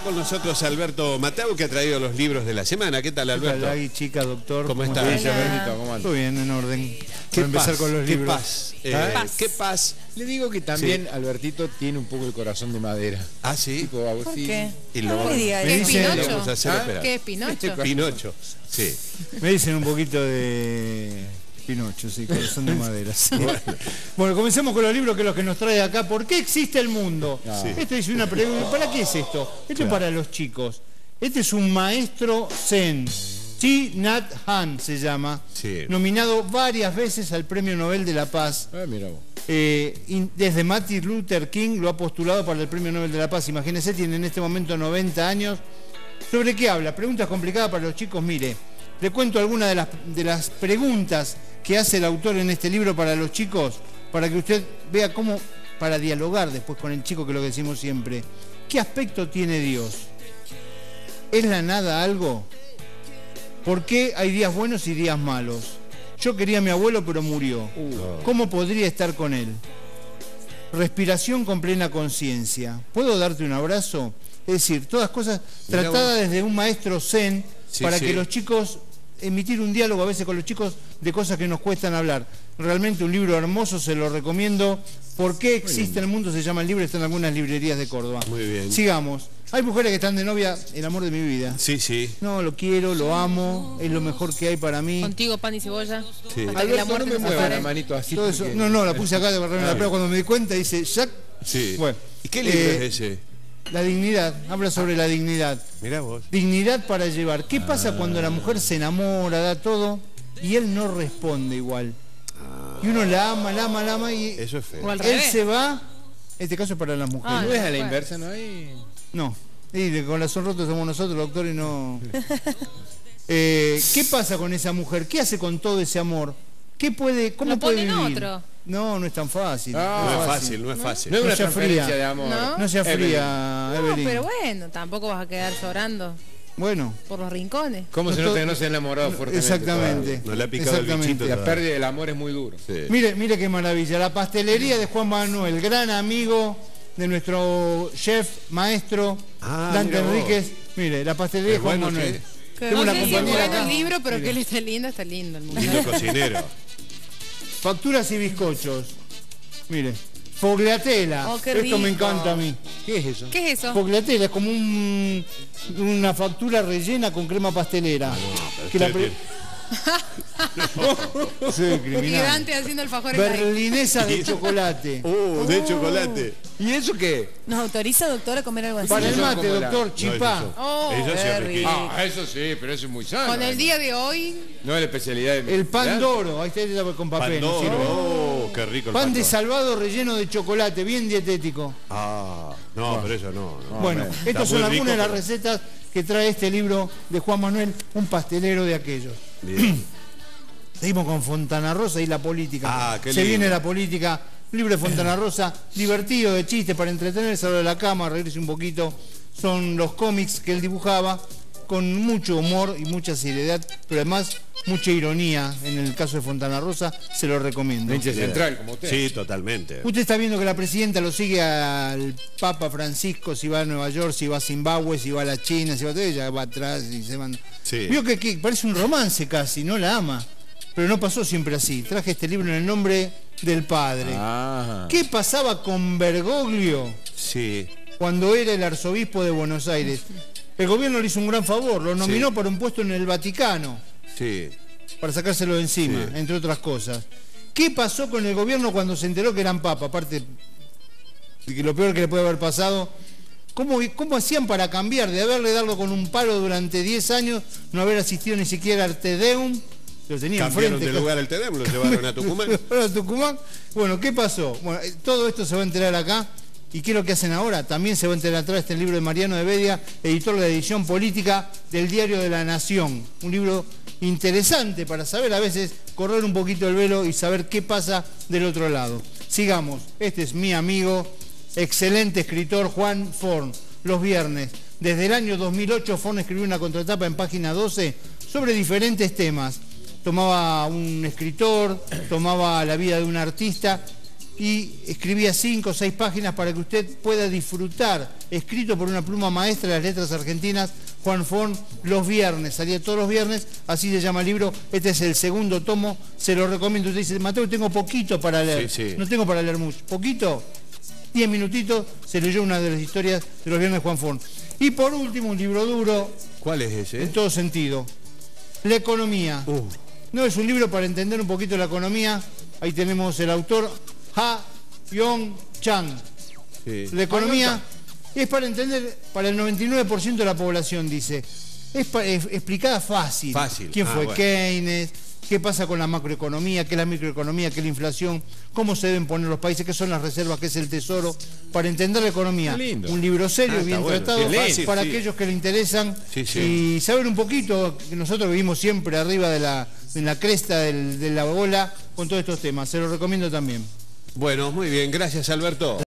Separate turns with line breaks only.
con nosotros Alberto Mateu, que ha traído los libros de la semana. ¿Qué tal, Alberto?
Hola, chica, doctor.
¿Cómo estás?
¿Cómo andas? Todo bien, en orden. Para empezar con los libros.
Paz. ¿Qué paz?
Le digo que también Albertito tiene un poco el corazón de madera.
¿Ah, sí?
Tipo
¿Por qué?
Y
No me diga
me
eso.
dicen-
lo vamos a hacer esperar.
¿Qué es Pinocho?
Pinocho, sí.
Me dicen un poquito de Pinocho, sí, corazón de madera. Sí. Bueno, comencemos con los libros, que es lo que nos trae acá. ¿Por qué existe el mundo?
Sí.
Esto es una pregunta. ¿Para qué es esto? Esto es para los chicos. Este es un maestro zen. Thich Nhat Hanh se llama.
Sí.
Nominado varias veces al Premio Nobel de la Paz.
Mira vos.
Desde Martin Luther King lo ha postulado para el Premio Nobel de la Paz. Imagínense, tiene en este momento 90 años. ¿Sobre qué habla? Preguntas complicadas para los chicos. Mire, le cuento algunas de las preguntas que hace el autor en este libro para los chicos, para que usted vea cómo, para dialogar después con el chico, que es lo que decimos siempre. ¿Qué aspecto tiene Dios? ¿Es la nada algo? ¿Por qué hay días buenos y días malos? Yo quería a mi abuelo, pero murió. ¿Cómo podría estar con él? Respiración con plena conciencia. ¿Puedo darte un abrazo? Es decir, todas cosas tratadas desde un maestro zen, para que los chicos, emitir un diálogo a veces con los chicos de cosas que nos cuestan hablar. Realmente un libro hermoso, se lo recomiendo. ¿Por qué existe el mundo? Se llama el libro, está en algunas librerías de Córdoba.
Muy bien.
Sigamos. Hay mujeres que están de novia, el amor de mi vida.
Sí, sí.
No, lo quiero, lo amo, es lo mejor que hay para mí.
Contigo, pan y cebolla.
Sí.
Hasta que la
Alberto, no
muerte
me
nos
mueva
separe.
la manito así.
Todo eso,
porque-
no, la puse acá de barrerme la prueba. Cuando me di cuenta dice, Jack,
Sí.
bueno,
¿Y qué libro es ese?
la dignidad, habla sobre la dignidad.
Mirá vos.
Dignidad para llevar. ¿Qué pasa cuando la mujer se enamora, da todo, y él no responde igual? Y uno la ama y
Eso es feo.
O al
él
revés.
se va, este caso es para las mujeres.
Ah,
No es a la
bueno.
inversa, ¿no hay?
No, y de corazón roto somos nosotros, doctor, y no... ¿Qué pasa con esa mujer? ¿Qué hace con todo ese amor? ¿Cómo
Lo
puede
pone en
vivir?
otro.
No es tan fácil.
No es fácil, no es fácil.
No es
No
una
sea
transferencia
fría.
de amor.
No.
No sea fría,
No,
Evelyn.
pero bueno, tampoco vas a quedar llorando
Bueno,
por los rincones.
¿Cómo se nota que no se ha enamorado fuertemente?
exactamente.
No le ha picado el bichito.
La
todavía.
pérdida del amor es muy duro.
Sí.
Mire qué maravilla. La pastelería de Juan Manuel, gran amigo de nuestro chef, maestro,
Ah,
Dante
mira vos.
Enríquez. Mire, la pastelería de
Es
Juan
bueno,
Manuel.
sí.
Tengo
No
una
sé si es
compañera
bueno
acá.
el libro, pero
Mire.
que él está lindo el mundo.
Lindo cocinero.
Facturas y bizcochos. Mire, fogliatela.
Oh, qué
Esto me
rico.
encanta a mí.
¿Qué es eso?
¿Qué es eso?
Fogliatela es como una factura rellena con crema pastelera. Que la pre- Sí,
Y
criminal.
Dante haciendo alfajores ahí.
Berlinesa de chocolate.
De chocolate.
¿Y eso qué?
¿Nos autoriza, doctor, a comer algo así?
Para el
son
mate,
como la-
doctor, chipá.
Oh,
Eso sí es
qué
riquísimo.
rico.
Eso sí, pero eso es muy sano.
Con el día de hoy,
No es la especialidad de mi
El pan
ciudad.
doro, ahí está con papel. no sirve.
Pandoro. Qué rico el
Pan de
Pandoro.
salvado relleno de chocolate, bien dietético.
Ah, no, pero eso no.
Bueno,
bueno.
estas
muy
son algunas de
rico,
las
pero-
recetas que trae este libro de Juan Manuel, un pastelero de aquellos.
Bien.
Seguimos con Fontana Rosa y la política.
Ah, qué
Se
lindo.
viene la política. Un libro de Fontana Rosa, divertido, de chistes, para entretenerse, hablar de la cama, reírse un poquito. Son los cómics que él dibujaba, con mucho humor y mucha seriedad, pero además mucha ironía. En el caso de Fontana Rosa, se lo recomiendo.
Hincha central, como usted.
Sí, totalmente.
Usted está viendo que la presidenta lo sigue al Papa Francisco, si va a Nueva York, si va a Zimbabue, si va a la China, si va a todo, ella va atrás y se van.
Sí.
Vio que parece un romance casi, no la ama. Pero no pasó siempre así. Traje este libro en el nombre del padre.
Ah.
¿Qué pasaba con Bergoglio
Sí.
cuando era el arzobispo de Buenos Aires? El gobierno le hizo un gran favor, lo nominó
Sí.
para un puesto en el Vaticano,
Sí.
para sacárselo de encima,
Sí.
entre otras cosas. ¿Qué pasó con el gobierno cuando se enteró que eran papa? Aparte de que lo peor que le puede haber pasado, ¿cómo hacían para cambiar? De haberle dado con un palo durante 10 años, no haber asistido ni siquiera al Te Deum, lo tenía
Cambiaron
enfrente.
de lugar el TEDEM, lo llevaron a Tucumán.
A Tucumán. Bueno, ¿qué pasó? Bueno, todo esto se va a enterar acá. ¿Y qué es lo que hacen ahora? También se va a enterar atrás este libro de Mariano de Bedia, editor de la edición política del Diario de la Nación. Un libro interesante para saber, a veces, correr un poquito el velo y saber qué pasa del otro lado. Sigamos. Este es mi amigo, excelente escritor, Juan Forn. Los viernes. Desde el año 2008, Forn escribió una contratapa en página 12 sobre diferentes temas. Tomaba un escritor, tomaba la vida de un artista y escribía 5 o 6 páginas para que usted pueda disfrutar, escrito por una pluma maestra de las letras argentinas, Juan Forn, los viernes, salía todos los viernes, así se llama el libro. Este es el segundo tomo, se lo recomiendo. Usted dice, Mateo, tengo poquito para leer.
Sí.
No tengo para leer mucho. ¿Poquito? 10 minutitos, se leyó una de las historias de los viernes Juan Forn. Y por último, un libro duro,
¿Cuál es ese?
en todo sentido, La economía. No es un libro para entender un poquito la economía. Ahí tenemos el autor, Ha-Yong Chang.
Sí.
La economía es para entender para el 99% de la población, dice. Es explicada fácil.
Fácil.
¿Quién fue
bueno.
Keynes? ¿Qué pasa con la macroeconomía? ¿Qué es la microeconomía? ¿Qué es la inflación? ¿Cómo se deben poner los países? ¿Qué son las reservas? ¿Qué es el tesoro? Para entender la economía.
Qué lindo.
Un libro serio,
Está
bien
bueno.
tratado,
Sí, es fácil,
para
sí.
aquellos que le interesan.
Sí.
Y saber un poquito, que nosotros vivimos siempre arriba de la cresta de la ola con todos estos temas. Se lo recomiendo también.
Bueno, muy bien. Gracias, Alberto.